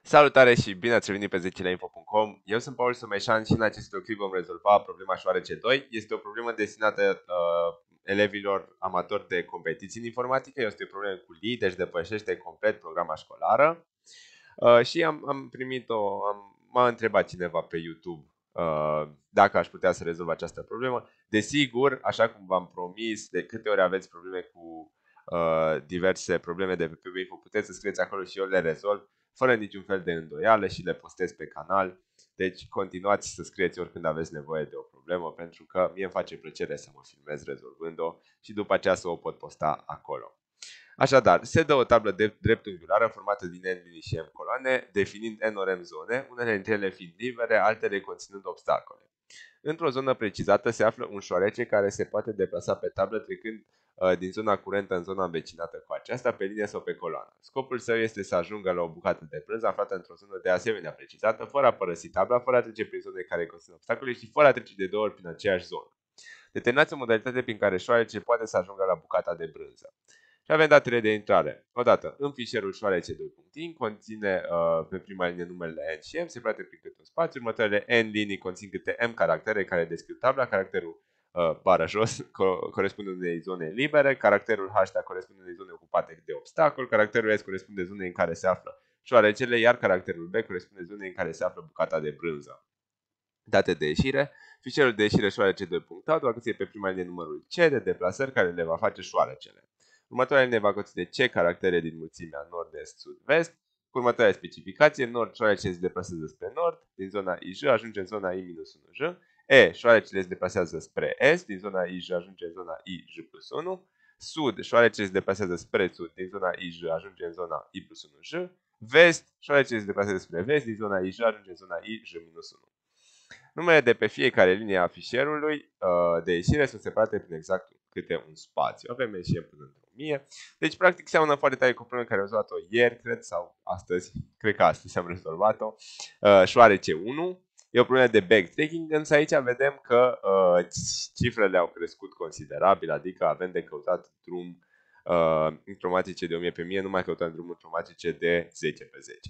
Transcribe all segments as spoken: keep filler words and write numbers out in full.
Salutare și bine ați revenit pe zece la info punct com. Eu sunt Paul Sumeșan și în acest videoclip vom rezolva problema șoarece doi. Este o problemă destinată uh, elevilor amatori de competiții în informatică. Este o problemă cu L I, deci depășește complet programa școlară. Uh, și am, am primit-o, am, m-a întrebat cineva pe YouTube uh, dacă aș putea să rezolv această problemă. Desigur, așa cum v-am promis, de câte ori aveți probleme cu uh, diverse probleme de pe P B Info, puteți să scrieți acolo și eu le rezolv fără niciun fel de îndoială și le postez pe canal. Deci continuați să scrieți oricând aveți nevoie de o problemă, pentru că mie îmi face plăcere să mă filmez rezolvând-o și după aceea să o pot posta acolo. Așadar, se dă o tablă de dreptunghiulară formată din N linii și M coloane, definind N ori M zone, unele dintre ele fiind libere, altele conținând obstacole. Într-o zonă precizată se află un șoarece care se poate deplasa pe tablă trecând uh, din zona curentă în zona învecinată cu aceasta, pe linie sau pe coloană. Scopul său este să ajungă la o bucată de prânz aflată într-o zonă de asemenea precizată, fără a părăsi tabla, fără a trece prin zone care conțin obstacole și fără a trece de două ori prin aceeași zonă. Determinați o modalitate prin care șoarece poate să ajungă la bucata de brânză. Și avem datele de intrare. Odată, în fișierul șoarece doi.in conține uh, pe prima linie numerele N și M, separate prin câte un spațiu. Următoarele N linii conțin câte M caractere care descriu tabla. Caracterul uh, bară jos co corespunde unei zone libere, caracterul hashtag corespunde unei zone ocupate de obstacol, caracterul S corespunde zonei în care se află șoarecele, iar caracterul B corespunde zonei în care se află bucata de brânză. Date de ieșire. Fișierul de ieșire șoarece doi.out va conține pe prima linie numărul C de deplasări care le va face șoarecele. Următoarea linie va conține C caractere din mulțimea nord, est, sud, vest. Cu următoarea specificație, nord, șoarecele se deplasează spre nord, din zona I J ajunge în zona I minus unu J. E, șoarecele se deplasează spre est, din zona I J ajunge în zona I J plus unu. Sud, șoarecele se deplasează spre sud, din zona I J ajunge în zona I plus unu J. Vest, șoarecele se deplasează spre vest, din zona I J ajunge în zona I J minus unu. Numele de pe fiecare linie a fișierului uh, de ieșire sunt separate prin exact câte un spațiu. Avem ieșire până într-o mie. Deci, practic, seamănă foarte tare cu o problemă care am rezolvat-o ieri, cred, sau astăzi. Cred că astăzi am rezolvat-o. Uh, șoarece unu. E o problemă de backtracking, însă aici vedem că uh, cifrele au crescut considerabil, adică avem de căutat drum uh, informatice de o mie pe mie, nu mai căutăm drum informatice de zece pe zece.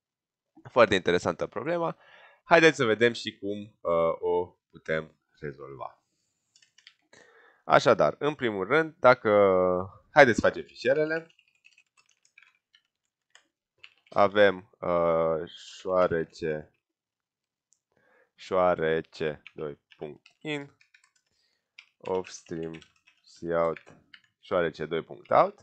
Foarte interesantă problema. Haideți să vedem și cum uh, o putem rezolva. Așadar, în primul rând, dacă... Haideți să facem fișierele. Avem uh, șoarece șoarece doi.in offstream cout șoarece doi.out.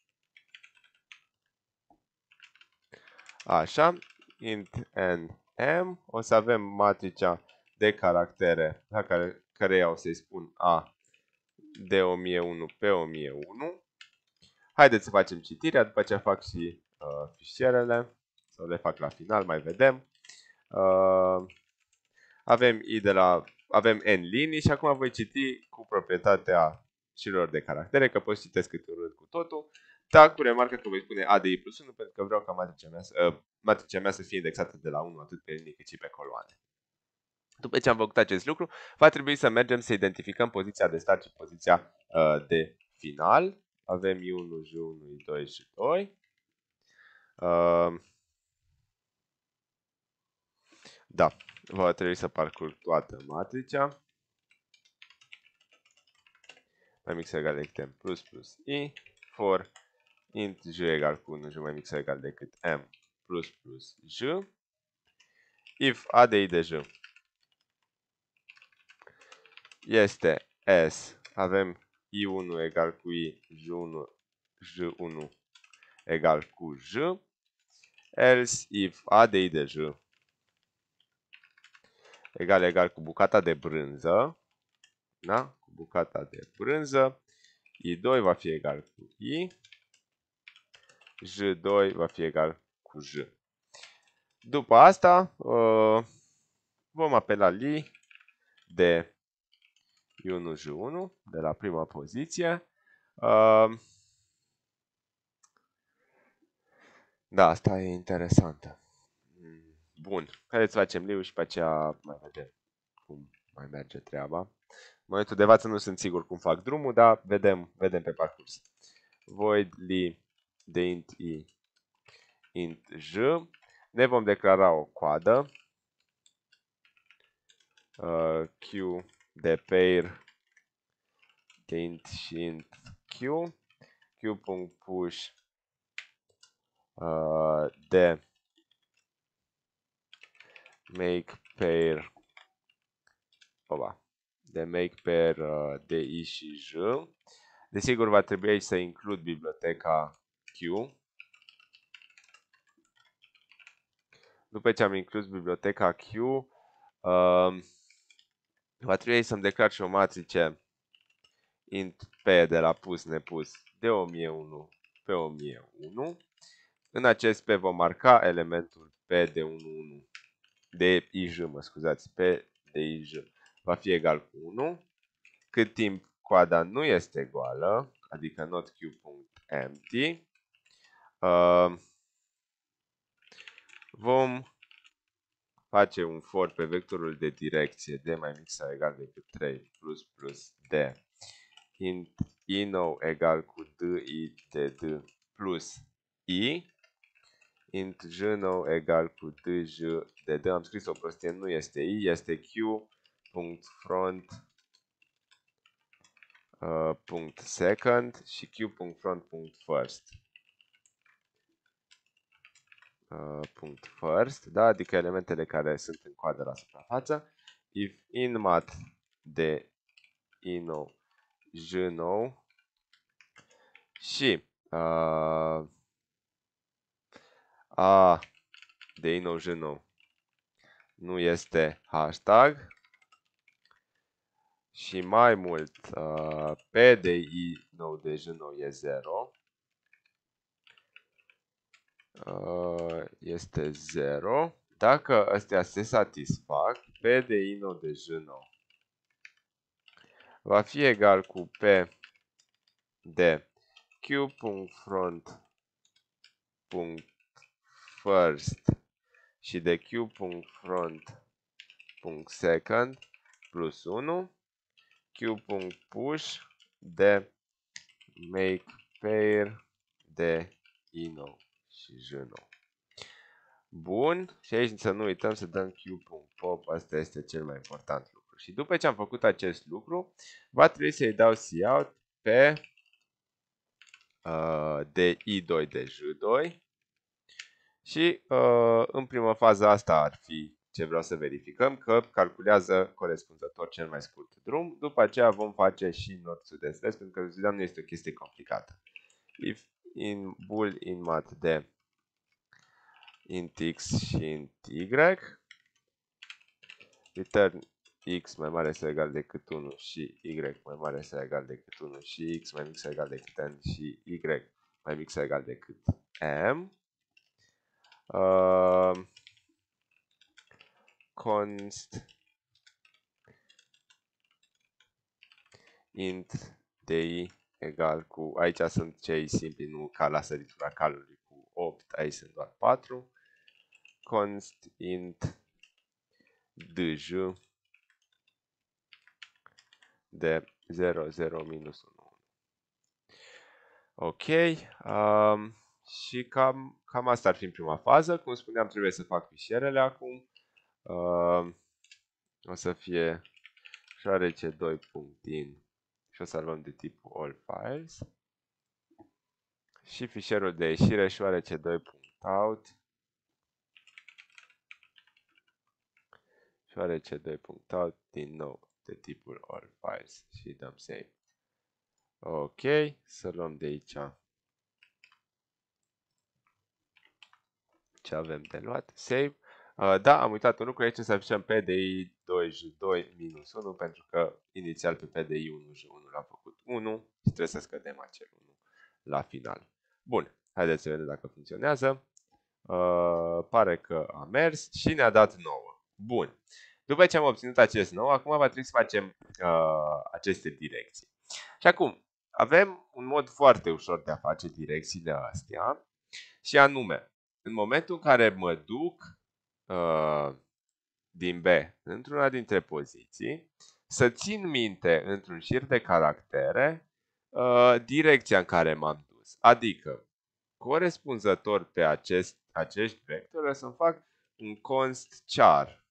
Așa, int n m, o să avem matricea de caractere la care, care o să-i spun A de o mie unu pe o mie unu. Haideți să facem citirea, după aceea fac și uh, fișierele, sau le fac la final, mai vedem. Uh, avem I de la, avem N linii și acum voi citi cu proprietatea șirilor de caractere, că pot să citesc câte un rând cu totul. Da, cu remarcă că voi spune A de I plus unu, pentru că vreau ca matricea mea, uh, matricea mea să fie indexată de la unu, atât pe linii cât și pe coloane. După ce am făcut acest lucru, va trebui să mergem să identificăm poziția de start și poziția uh, de final. Avem I unu, J unu, I doi și doi. Uh, da, va trebui să parcurg toată matricea. Mai mic sau egal decât M plus plus I. For int J egal cu unu, J mai mic sau egal decât M plus plus J. If A de I de J este S, avem I unu egal cu I, J unu, J unu egal cu J. Else if A de I de J egal egal cu bucata de brânză, da? Cu bucata de brânză, I doi va fi egal cu I, J doi va fi egal cu J. După asta uh, vom apela Li de I unu J unu de la prima poziție. Uh, da, asta e interesantă. Bun, haideți să facem Liu și pe aceea mai vedem cum mai merge treaba. În momentul de față nu sunt sigur cum fac drumul, dar vedem, vedem pe parcurs. Void Li de int I int J. ne vom declara o coadă uh, Q de pair de int și int Q, Q.push uh, de make pair oba, de make pair uh, de I și J. Desigur, va trebui aici să includ biblioteca Q. După ce am inclus biblioteca Q, uh, va trebui să-mi declar și o matrice int P de la pus nepus de o mie unu pe o mie unu. În acest P vom marca elementul P de unu unu de I J, mă scuzați, P de I J va fi egal cu unu. Cât timp coada nu este goală, adică not Q.empty, uh, vom face un for pe vectorul de direcție d mai mic sau egal decât trei plus plus d int i nou egal cu di de d plus i int j nou egal cu dj de d. Am scris o prostie, nu este i, este q.front uh, punct second și q.front.first. Uh, punct first, da? Adică elementele care sunt în coadă la suprafață. If inmat de i nou j nou și uh, a de i nou j nou nu este hashtag și mai mult uh, p de i nou de j nou e zero, uh, este zero. Dacă astea se satisfac, p de i nou de j nou va fi egal cu p de q.front.first și de q.front.second plus unu, q.push de make pair de i nou și j nou. Bun, și aici să nu uităm să dăm q.pop, asta este cel mai important lucru. Și după ce am făcut acest lucru, va trebui să-i dau cout pe uh, de i doi de j doi și uh, în prima fază asta ar fi ce vreau să verificăm, că calculează corespunzător cel mai scurt drum. După aceea vom face și not sudeți, pentru că nu este o chestie complicată. If in bool in mat de int x și int y, return x mai mare sau egal decât unu și y mai mare sau egal decât unu și x mai mic sau egal decât n și y mai mic sau egal decât m. Uh, const int di egal cu, aici sunt cei simpli, nu ca la săritura calului cu opt, aici sunt doar patru. Const int dj de zero zero minus unu. Ok, um, și cam, cam asta ar fi în prima fază. Cum spuneam, trebuie să fac fișierele acum. Uh, o să fie șoarece doi.in și o să luăm de tipul all files. Și fișierul de ieșire șoarece doi.out șoarece doi.out din nou de tipul all files și dăm save. Ok, să luăm de aici ce avem de luat. Save. Uh, da, am uitat un lucru, aici să afișăm P D I doi J doi minus unu, pentru că inițial pe P D I unu J unu l-am făcut unu și trebuie să scădem acel unu la final. Bun, haideți să vedem dacă funcționează. Uh, pare că a mers și ne-a dat nouă. Bun. După ce am obținut acest nou, acum va trebui să facem uh, aceste direcții. Și acum, avem un mod foarte ușor de a face direcțiile astea și anume, în momentul în care mă duc uh, din B într-una dintre poziții, să țin minte într-un șir de caractere uh, direcția în care m-am dus. Adică, corespunzător pe acest acești vectori, o să-mi fac un const char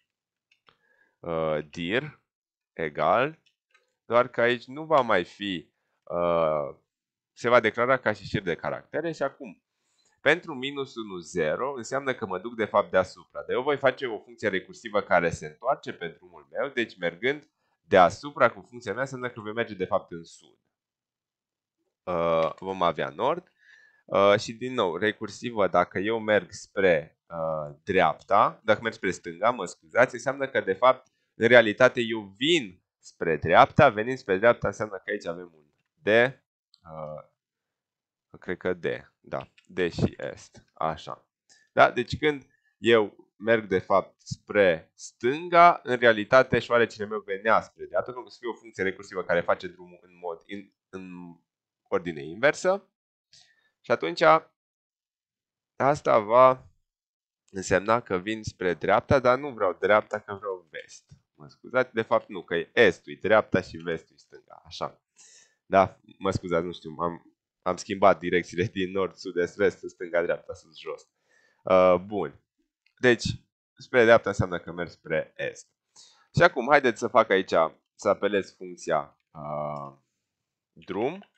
uh, dir egal, doar că aici nu va mai fi, uh, se va declara ca și șir de caractere și acum, pentru minus unu, zero, înseamnă că mă duc de fapt deasupra. Dar eu voi face o funcție recursivă care se întoarce pe drumul meu, deci mergând deasupra cu funcția mea, înseamnă că voi merge de fapt în sud. Uh, vom avea nord uh, și din nou, recursivă, dacă eu merg spre uh, dreapta, dacă merg spre stânga, mă scuzați, înseamnă că de fapt, în realitate, eu vin spre dreapta, venind spre dreapta înseamnă că aici avem un D, uh, cred că D, da, D și est, așa. Da? Deci când eu merg de fapt spre stânga, în realitate șoarecele meu venea spre dreapta, pentru că să fie o funcție recursivă care face drumul în mod in, în ordine inversă. Și atunci asta va însemna că vin spre dreapta, dar nu vreau dreapta, că vreau vest. Mă scuzați, de fapt nu, că e estul, dreapta și vestul stânga, așa. Da, mă scuzați, nu știu, am, am schimbat direcțiile din nord, sud, est, vest, stânga, dreapta, sus, jos. Uh, bun. Deci, spre dreapta înseamnă că merg spre est. Și acum, haideți să fac aici, să apelez funcția uh, drum,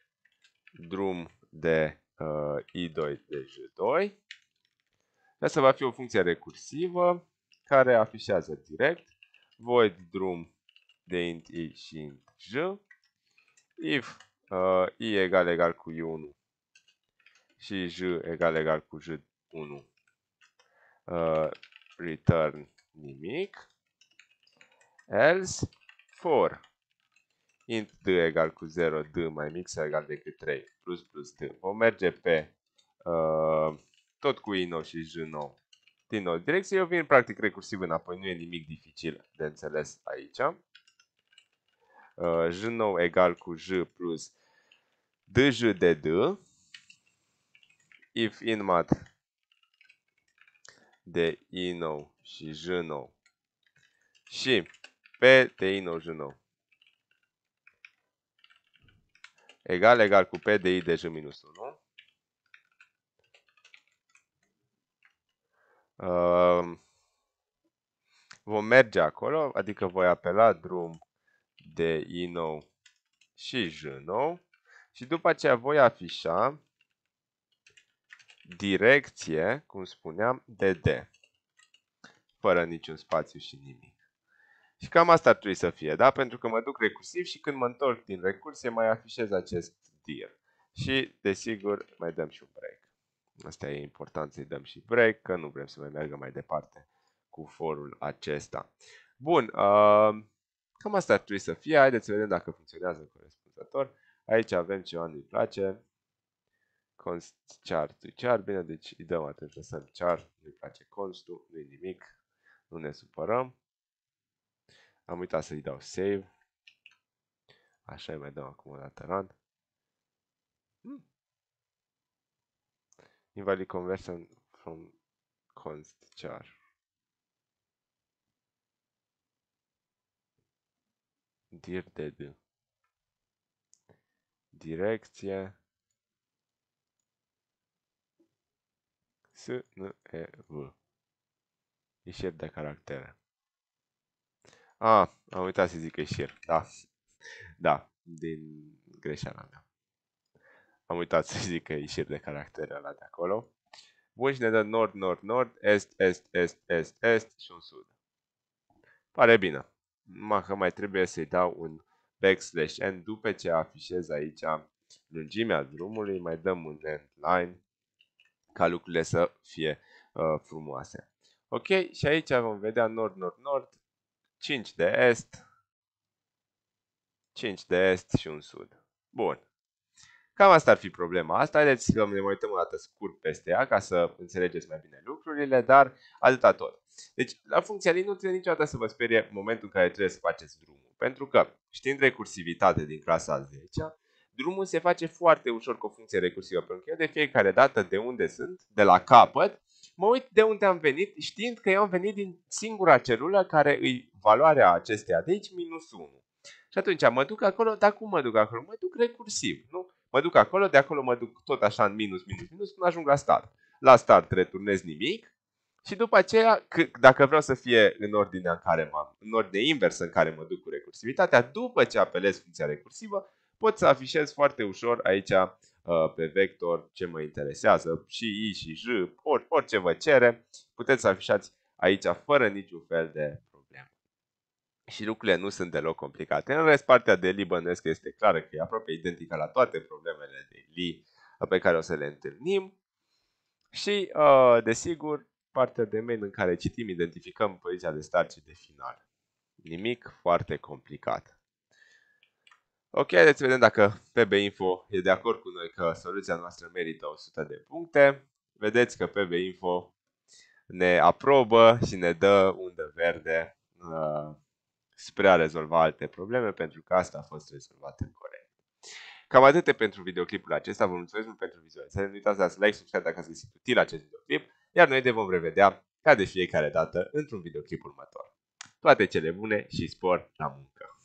drum de uh, i doi de j doi. Asta va fi o funcție recursivă care afișează direct void drum de int i și int j if uh, i egal egal cu i unu și j egal egal cu j unu uh, return nimic, else for int d egal cu zero, d mai mic sau egal decât trei plus plus d. Vom merge pe uh, tot cu i nou și j nou. Din nou, direcție, eu vin practic recursiv înapoi, nu e nimic dificil de înțeles aici. Uh, j nou egal cu j plus dj de d. If inmat de i nou și j nou și p de i nou j nou egal egal cu p de i de j minus unu. Uh, vom merge acolo, adică voi apela drum de i nou și j nou și după aceea voi afișa direcție, cum spuneam, de D, fără niciun spațiu și nimic. Și cam asta ar trebui să fie, da? Pentru că mă duc recursiv și când mă întorc din recursie mai afișez acest dir. Și, desigur, mai dăm și un break. Asta e important să-i dăm și break, că nu vrem să mai meargă mai departe cu forul acesta. Bun, uh, cam asta ar trebui să fie. Haideți să vedem dacă funcționează corespunzător. Aici avem ceva nu-i place. Const char to char, bine, deci îi dăm atenție să char, nu-i place constul, nu-i nimic, nu ne supărăm. Am uitat să-i dau save. Așa îi mai dăm acum o dată run. Hmm. Invalid conversion from const char. Dir de d. Direcție. S, N, E, V. Ieșiri de caractere. Ah, am uitat să zic ieșiri. Da. Da, din greșeala mea. Am uitat să zic că ieșiri de caractere ăla de acolo. Bun, și ne dă nord, nord, nord, est, est, est, est, est și un sud. Pare bine. Numai că mai trebuie să-i dau un backslash n după ce afișez aici lungimea drumului, mai dăm un end line ca lucrurile să fie uh, frumoase. Ok, și aici vom vedea nord, nord, nord, cinci de est, cinci de est și un sud. Bun. Cam asta ar fi problema asta. Haideți să ne mai uităm o dată scurt peste ea ca să înțelegeți mai bine lucrurile, dar atâta tot. Deci, la funcția lui nu trebuie niciodată să vă sperie în momentul în care trebuie să faceți drumul. Pentru că, știind recursivitate din clasa a zecea, drumul se face foarte ușor cu o funcție recursivă. Pentru că eu de fiecare dată de unde sunt, de la capăt, mă uit de unde am venit, știind că eu am venit din singura celulă care îi valoarea acesteia de aici, minus unu. Și atunci mă duc acolo, dar cum mă duc acolo? Mă duc recursiv, nu? Mă duc acolo, de acolo mă duc tot așa în minus, minus, minus, până ajung la start. la start returnez nimic și după aceea, dacă vreau să fie în ordinea în care m-am, în ordine inversă în care mă duc cu recursivitatea, după ce apelez funcția recursivă, pot să afișez foarte ușor aici pe vector ce mă interesează, și i și j, orice vă cere, puteți să afișați aici fără niciun fel de problemă. Și lucrurile nu sunt deloc complicate. În rest, partea de li bănuiesc că este clară, că e aproape identică la toate problemele de li pe care o să le întâlnim. Și, desigur, partea de main în care citim, identificăm poziția de start și de final. Nimic foarte complicat. Ok, haideți să vedem dacă P B Info e de acord cu noi că soluția noastră merită o sută de puncte. Vedeți că P B Info ne aprobă și ne dă undă verde uh, spre a rezolva alte probleme, pentru că asta a fost rezolvată corect. Cam atât pentru videoclipul acesta. Vă mulțumesc mult pentru vizualizare. Nu uitați să dați like, subscribe dacă ați găsit util acest videoclip, iar noi ne vom revedea ca de fiecare dată într-un videoclip următor. Toate cele bune și spor la muncă!